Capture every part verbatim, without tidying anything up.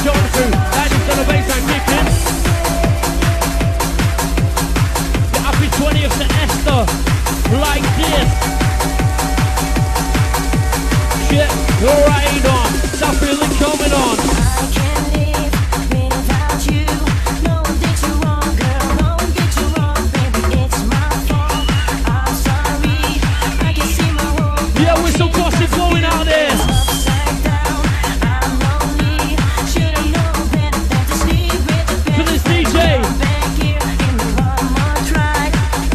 Sean through. That is the baseline kicking. The happy twentieth to Esther. Like this. Shit, right on. That feeling coming on. I can't live without you. No one did you wrong, girl. No one did you wrong, baby. It's my fault. I'm sorry. I can see my whole Yeah, with some gossip flowing out there. upside down. I'm lonely. Should've known better than to sleep with a For this D J. back here. Give me one more try.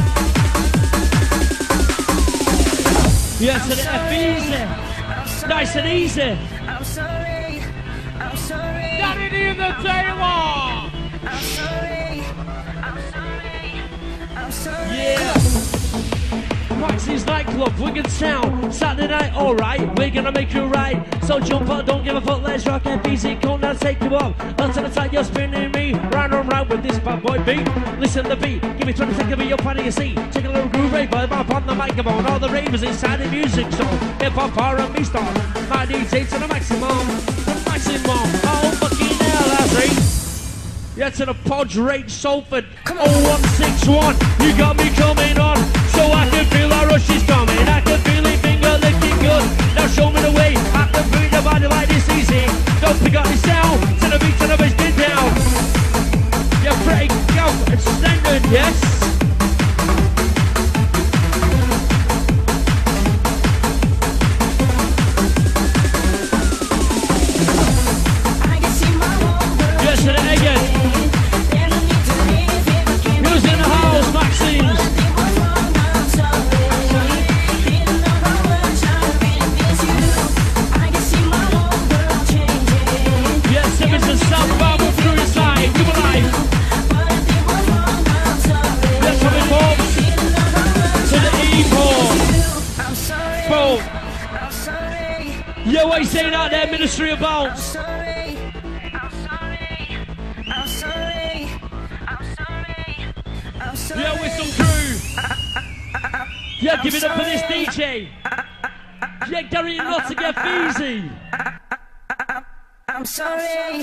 Yeah, to the F easy. Nice and easy. I'm sorry. I'm sorry. Danny in the Taylor. I'm sorry. I'm sorry. I'm sorry. Yeah. Max's nightclub, wicked sound. Saturday night, alright, we're gonna make you right. So jump up, don't give a fuck, let's rock and easy. Come down, take you up. Until the time you're spinning me. Round and round with this bad boy beat. Listen to the beat, give me twenty seconds of your funny you see. Take a little groove rave, but up on the microphone. All the ravers inside the music zone. Hip hop R and B star. My D J to the maximum. The maximum. Oh fucking hell, that's right. Yeah, to the Podge Rate Salford oh one six one. You got me coming on, so I can feel our rush is coming. I can feel it finger licking good. Now show me the way. I can feel the body like this easy. Don't pick up the sound. To the beat, to the bass, get down. Yeah, break out and standard, yes. I can see my whole world. Yes, to the again. There's no need to live if I can't. Who's in the house, Maxine? Nothing was wrong, I'm sorry. Didn't know how much I really miss you. I can see my whole world changing. Yes, Simmons and South Barber through his side. Give a life. Nothing was wrong, I'm sorry. Yes, coming home Didn't know how much to the E-Ball. I'm sorry. Boom. I'm sorry. Yeah, what you saying out there, Ministry of Bounce? Sorry. I'm sorry. I'm sorry. I'm sorry. I'm sorry. Yeah, with some crew. Yeah, give it up for this D J. Yeah, Gary and not to get Feezy. I'm sorry.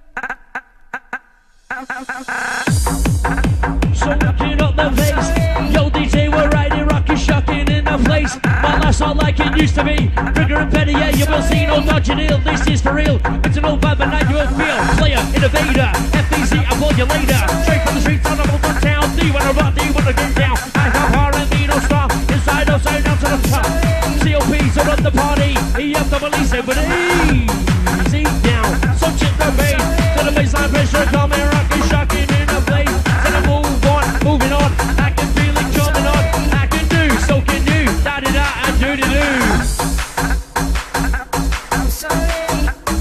So looking up the face. Yo, D J, we're riding, rocking, shocking in the place. My life's not like it used to be. Bigger and better, yeah, you will see no dodging ill. This is for real. It's an old vibe, but now you will feel. Player, innovator, F B C, I'll call you later. Straight from the streets, on the move to town. Do you wanna rock, do you wanna get down? I have R and B, no stop. Inside, outside, down to the top. C O P, so run the party. You have to release it with easy down. So check the bass. To the baseline pressure, coming, rocking, shocking in the place. To the move on, moving on. I can feel it coming on. I can do, so can you. Da da da and do do do. I'm sorry.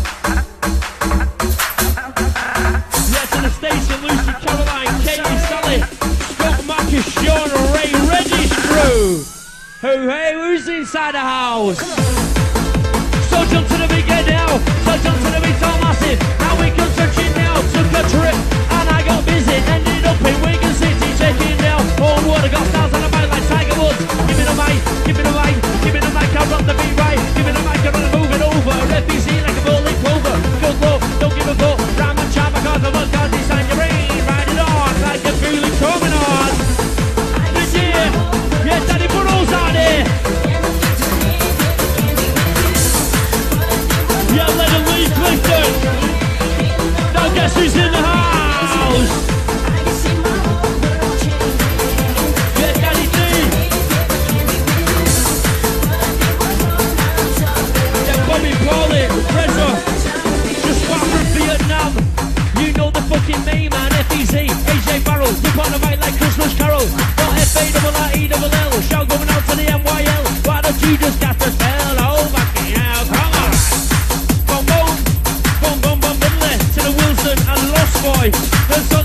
Yeah, to the station, Lucy, Caroline, Katie, Sally, Scott, Marcus, Sean, Ray, Reggie's crew. Who, hey, who's inside the house? So jump to the beat, get down. So jump to the beat, so massive. Now we come searching now. Took a trip and I got busy. Ended up in Wigan City, checking down. Oh, what I got stars on the mic like Tiger Woods. Give me the mic, give me the mic, give me the mic. I rock the beat right. Give me the mic, I run and move it over. F B C like a bowling clover. Go low, don't give a fuck. Ram and chop, I got the one got this on your brain. Ride it on like a feeling coming on. This year, yeah, Danny Burrows out there. Yeah, let him leave Clifton. Now guess who's in the house? Yeah, Danny D. Yeah, Bobby Paulie, Reza. Just back from Vietnam. You know the fucking name, man. F E Z, A J Barrow. Dip on the mic like Christmas Carol. Not F A double R E double L. Shout going out to the M Y L. Why don't you just cast a spell? Oh, fucking hell, come on. Boom, boom, boom, boom, boom, middle to the Wilson and Lost Boy. The sun